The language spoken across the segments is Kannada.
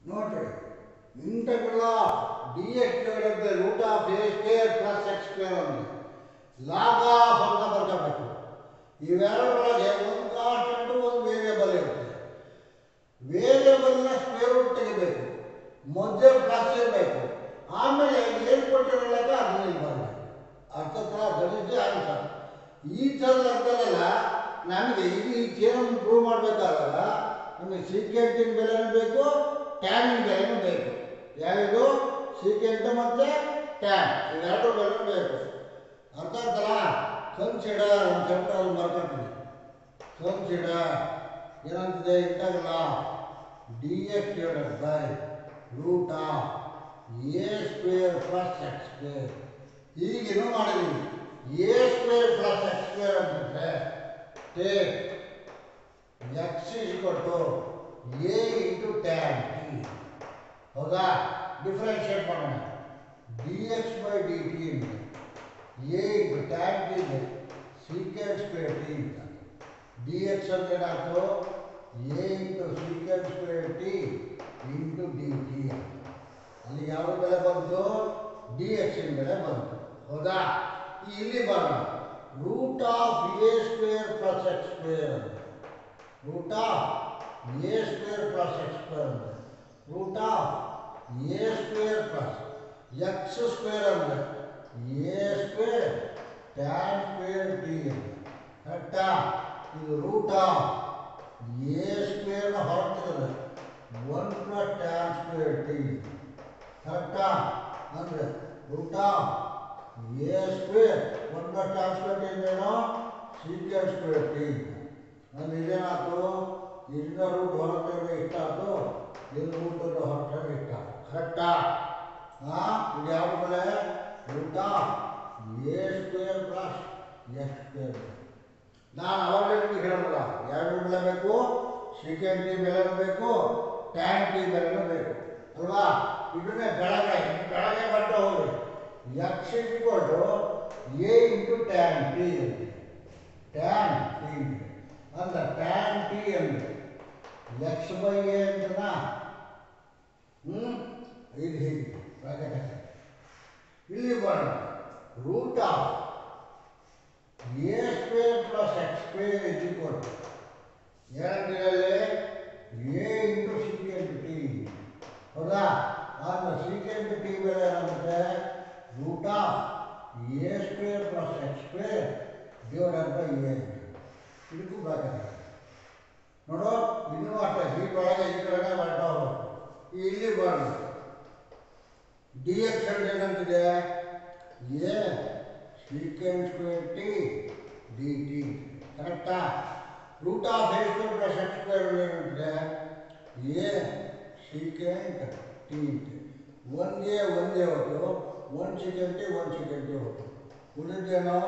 ನೋಡ್ರಿ integral of dx divided by root of a square plus x square ಒಂದು ಲಾಗ್ ಆಫ್ ಅಂತ ಬರ್ಕೋಬೇಕು. ಇವೆರಡರೊಳಗೆ ಒಂದು ಕಾನ್ಸ್ಟೆಂಟ್ ಒಂದು ವೇರಿಯಬಲ್ ಇರುತ್ತೆ. ವೇರಿಯಬಲ್ನ ಸ್ಕ್ವೇರ್ ರೂಟ್ ತೆಗಿಬೇಕು, ಮಧ್ಯ ಪ್ಲಸ್ ಇರಬೇಕು, ಆಮೇಲೆ ಏನು ಕೊಟ್ಟಿರಲಿಲ್ಲ ಅದನ್ನ ಇಲ್ಲಿ ಬರಬೇಕು. ಅರ್ಥ ಗಣಿತ ಆನ್ಸರ್. ಈ ಥರದ ಅರ್ಥದಲ್ಲ ನಮಗೆ ಈ ಥಿಯರಮ್ ಪ್ರೂವ್ ಮಾಡಬೇಕಾದಾಗ ನಮಗೆ ಸೀಕೆಂಟಿನ ಬೆಲೆನೂ ಬೇಕು, ಟ್ಯಾನಿನ ಬೆಲೆನೂ ಬೇಕು. ಯಾವುದು ಸೀಕೆಂಟ್ ಮತ್ತು ಟ್ಯಾನ್ ಇವೆರಡು ಬೆಲೆನೂ ಬೇಕು. ಅರ್ಥ ಆಯ್ತಲ್ಲ? ಕನ್ಸಿಡರ್ ಒಂದು ಚಾಪ್ಟರ್ ಬರ್ಕೊಳ್ತೀನಿ. ಕನ್ಸಿಡರ್ ಏನಂತಿದೆ? Integral dx divided by root of a square plus x square. ಈಗೇನು ಮಾಡಿದೀವಿ, a square plus x square ಅಂತಂದ್ರೆ take x is equal to a into tan t. ಹೌದಾ? ಡಿಫರೆನ್ಷಿಯೇಟ್ ಮಾಡೋಣ. dx by dt into a into tan t ಇದೆ secant square t ಅಂತ. dx ಅಂದ್ರೆ ಏನಾಯ್ತು? a into secant square t into dt. ಅಲ್ಲಿ ಯಾವ ಬೆಲೆ ಬಂತು? dx ಇನ ಬೆಲೆ ಬಂತು. ಹೌದಾ? ಇಲ್ಲಿ ಬರೋಣ. Root of a square plus x square ಅಂತ. Root of a square plus x square ಅಂತ. Root of a square plus x square ಅಂದರೆ a square tan square t ಅಂತ. ಕರೆಕ್ಟಾ? ಇದು ರೂಟ್ ಆಫ್ a ಸ್ಕ್ವೇರ್ನ ಹೊರತಿದೆ 1 ಪ್ಲಸ್ ಟ್ಯಾನ್ ಸ್ಕ್ವೇರ್ ಟಿ. ಕರೆಕ್ಟಾ? ಅಂದರೆ root of a square 1 plus tan square t ಅಂದ್ರೇನು? Secant square t. ಅಂದರೆ ಇದೇನಾಯ್ತು? ಇದನ್ನ ರೂಟ್ ಹೊರತಂದ್ರೆ ಇಷ್ಟಾಯ್ತು, ಇದು ರೂಟ್ ಹೊರತಂದ್ರೆ ಇಷ್ಟಾಯ್ತು. ಕರೆಕ್ಟಾ? ಇದು ಯಾವ ಬೆಲೆ? Root of a square plus x square. ನಾನು ಅವಾಗಲೇ ನಿಮಗೆ ಹೇಳೋದಿಲ್ಲ, ಎರಡು ಬೆಲೆ ಬೇಕು, ಸೀಕೆಂಟ್ ಟಿ ಬೆಲೆನೂ ಬೇಕು, ಟ್ಯಾನ್ ಟಿ ಬೆಲೆನೂ ಬೇಕು ಅಲ್ವಾ? ಇದನ್ನೇ ಬೆಳಗ್ಗೆ ಬರ್ತಾ ಹೋಗಿ x is equal to a into tan t ಅಂತ. ಟ್ಯಾನ್ ಟಿ ಅಂದ್ರೆ ಟ್ಯಾನ್ ಟಿ ಅಂದರೆ x ಬೈ ಎ ಅಂತನಾ? ಇದು ಹೀಗೆ ಬ್ರಾಕೆಟ್ ಇಲ್ಲಿ ಬರೋಣ. Root of a square plus x square is equal to ಏನಂತಿರಲ್ಲಿ a ಇಂಟು ಸೀಕೆಂಟ್ ಟಿ. ಹೌದಾ? ಆದರೆ ಸೀಕೆಂಟ್ ಟಿ ಬೆಲೆ ಏನಾಗುತ್ತೆ? Root of a square plus x square divided by a. ಇದಕ್ಕೂ ಬ್ರಾಕೆಟ್ ನೋಡು. ಇನ್ನೂ ಅಷ್ಟೇ, ಹೀಗೊಳಗೆ ಈ ಕಡೆ ಬರ್ತಾ ಹೋಗ್ಬೇಕು. ಇಲ್ಲಿ ಬರೋಣ. ಡಿ ಎಕ್ಸ್ ಅಂದ್ರೆ ಏನಂತಿದೆ? A secant square t d t. ಕರೆಕ್ಟಾ? Root of a square plus x square ಏನಂತಿದೆ? A secant t. ಒಂದೇ ಹೊತ್ತು ಒಂದು ಸೀಕೆಂಟ್ ಟಿ ಹೊತ್ತು ಉಳಿದೇನೋ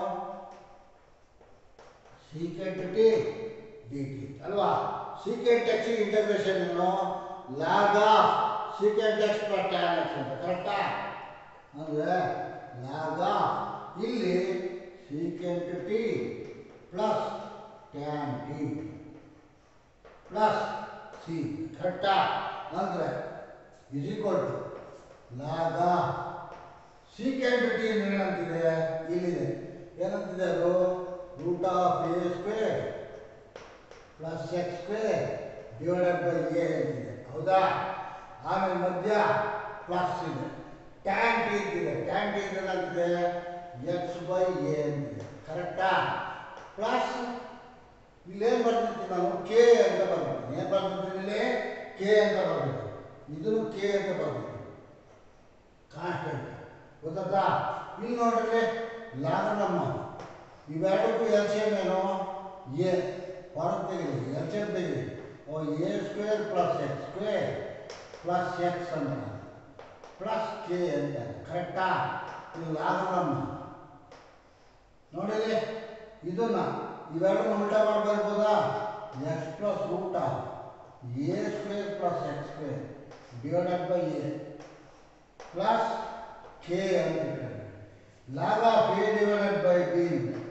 ಸೀಕೆಂಟ್ ಟಿ ಡಿ ಟಿ ಅಲ್ವಾ? ಸೀಕೆಂಟ್ ಎಕ್ಸ್ ಇಂಟಗ್ರೇಷನ್ ಏನು? Log of secant x plus tan x ಅಂತ. ಕರೆಕ್ಟಾ? ಅಂದರೆ ಲಾಗ್ ಆಫ್ ಇಲ್ಲಿ secant t plus tan t plus c. ಕರೆಕ್ಟಾ? ಅಂದರೆ is equal to log of secant t ಏನಂತಿದೆ? ಇಲ್ಲಿದೆ ಏನಂತಿದೆ ಅದು? Root of a square plus x square divided by a ಅಂತಿದೆ. ಹೌದಾ? ಆಮೇಲೆ ಮಧ್ಯ ಪ್ಲಸ್ ಇದೆ. ಟ್ಯಾನ್ ಟಿ ಅಂತಿದೆ. ಟ್ಯಾನ್ ಟಿ ಅಂತಿದೆ ಎಕ್ಸ್ ಬೈ ಎ ಅಂತಿದೆ. ಕರೆಕ್ಟಾ? ಪ್ಲಸ್ ಇಲ್ಲೇನು ಬರ್ತಿರ್ತೀನಿ ನಾನು? ಕೆ ಅಂತ ಬರ್ತೀನಿ. ಏನು ಬರ್ತಿರ್ತೀನಿ ಇಲ್ಲಿ? ಕೆ ಅಂತ ಬರ್ತೀನಿ. ಇದನ್ನು ಕೆ ಅಂತ ಬರ್ತೀನಿ. ಕಾನ್ಸ್ಟೆಂಟ್ ಗೊತ್ತಾ? ಇಲ್ಲಿ ನೋಡ್ರಿ ಲಾಗನಮ್ಮ ಇವೆರಡಕ್ಕೂ ಎಲ್ ಸಿ ಎಮ್ ಏನು? ಎ ಹೊರಗೆ ತೆಗೀರಿ, ಎಲ್ ಸಿ ಎಮ್ ತೆಗೀರಿ. A square plus x square plus x ಅಂತ ಪ್ಲಸ್ ಕೆ ಅಂತ. ಕರೆಕ್ಟಾ? ಇದು ಲಾಗನಮ್ಮ ನೋಡಿರಿ. ಇದನ್ನ ಇವೆರಡನ್ನ ಉಲ್ಟಾ ಮಾಡಿ ಬರ್ಬೋದಾ? X plus root of a square plus x square divided by a plus k ಅಂತ. Log of a divided by b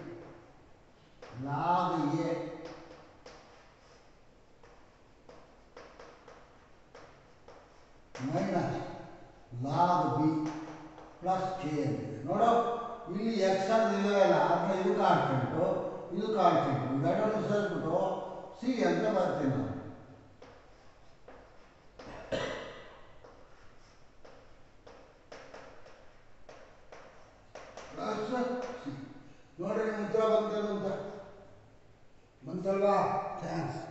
log a minus log b plus k ಅಂತಿದೆ. ನೋಡು ಇಲ್ಲಿ ಎಕ್ಸ್ ಅಂತ ಇಲ್ಲವೇ ಇಲ್ಲ, ಅದನ್ನ ಇದು ಕಾನ್ಸ್ಟೆಂಟು ಇದು ಕಾನ್ಸ್ಟೆಂಟು ಇವೆರಡನ್ನು ಸೇರಿಸ್ಬಿಟ್ಟು ಸಿ ಅಂತ ಬರ್ತೀನಿ ನಾನು. ನೋಡ್ರಿ ನಿಮ್ಮ ಉತ್ತರ ಬಂತಲ್ವಾ? ಥ್ಯಾಂಕ್ಸ್.